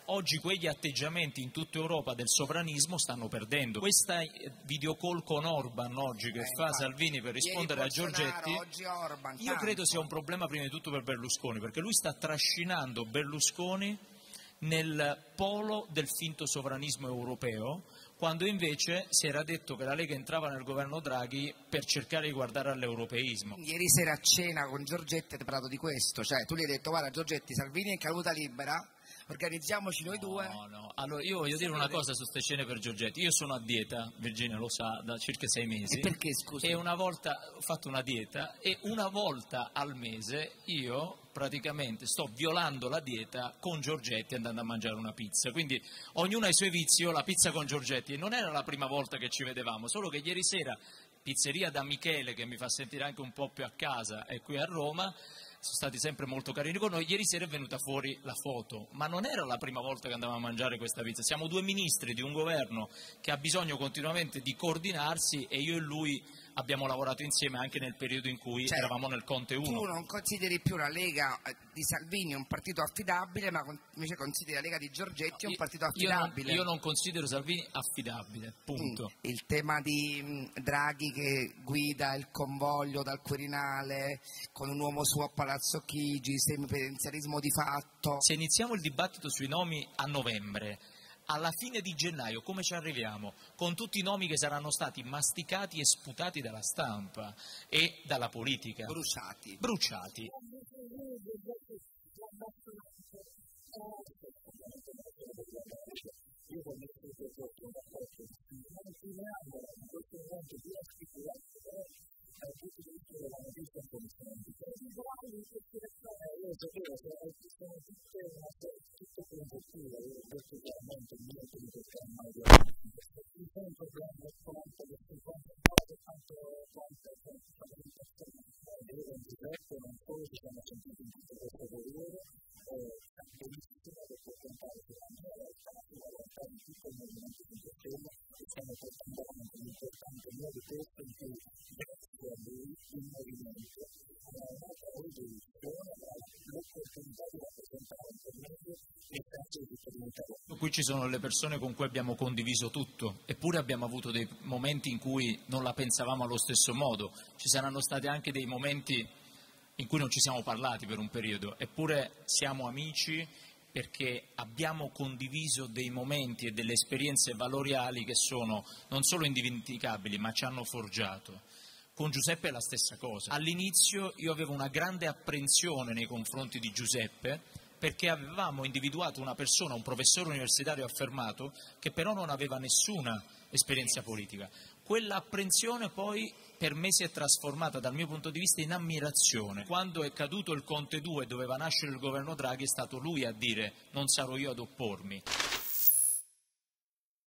Oggi quegli atteggiamenti in tutta Europa del sovranismo stanno perdendo. Questa video call con Orban oggi che fa Salvini per rispondere a Giorgetti, io credo sia un problema prima di tutto per Berlusconi, perché lui sta trascinando Berlusconi nel polo del finto sovranismo europeo, quando invece si era detto che la Lega entrava nel governo Draghi per cercare di guardare all'europeismo. Ieri sera a cena con Giorgetti hai parlato di questo, cioè tu gli hai detto guarda Giorgetti, Salvini è caduta libera, organizziamoci noi due. No, allora io voglio dire una cosa su queste cene per Giorgetti. Io sono a dieta, Virginia lo sa, da circa 6 mesi. E perché, scusa? E una volta ho fatto una dieta e una volta al mese io praticamente sto violando la dieta con Giorgetti andando a mangiare una pizza. Quindi ognuno ha i suoi vizi, io la pizza con Giorgetti. Non era la prima volta che ci vedevamo, solo che ieri sera, pizzeria da Michele, che mi fa sentire anche un po' più a casa, è qui a Roma, sono stati sempre molto carini con noi. Ieri sera è venuta fuori la foto, ma non era la prima volta che andavamo a mangiare questa pizza. Siamo 2 ministri di un governo che ha bisogno continuamente di coordinarsi e io e lui abbiamo lavorato insieme anche nel periodo in cui eravamo nel Conte 1. Tu non consideri più la Lega di Salvini un partito affidabile, ma invece consideri la Lega di Giorgetti un partito affidabile. Io non considero Salvini affidabile, punto. Il tema di Draghi che guida il convoglio dal Quirinale con un uomo suo a Palazzo Chigi, semipresidenzialismo di fatto. Se iniziamo il dibattito sui nomi a novembre, alla fine di gennaio come ci arriviamo? Con tutti i nomi che saranno stati masticati e sputati dalla stampa e dalla politica. Bruciati. Qui ci sono le persone con cui abbiamo condiviso tutto, eppure abbiamo avuto dei momenti in cui non la pensavamo allo stesso modo, ci saranno stati anche dei momenti in cui non ci siamo parlati per un periodo, eppure siamo amici perché abbiamo condiviso dei momenti e delle esperienze valoriali che sono non solo indimenticabili ma ci hanno forgiato. Con Giuseppe è la stessa cosa. All'inizio io avevo una grande apprensione nei confronti di Giuseppe perché avevamo individuato una persona, un professore universitario affermato, che però non aveva nessuna esperienza politica. Quell'apprensione poi per me si è trasformata dal mio punto di vista in ammirazione. Quando è caduto il Conte 2 e doveva nascere il governo Draghi è stato lui a dire non sarò io ad oppormi.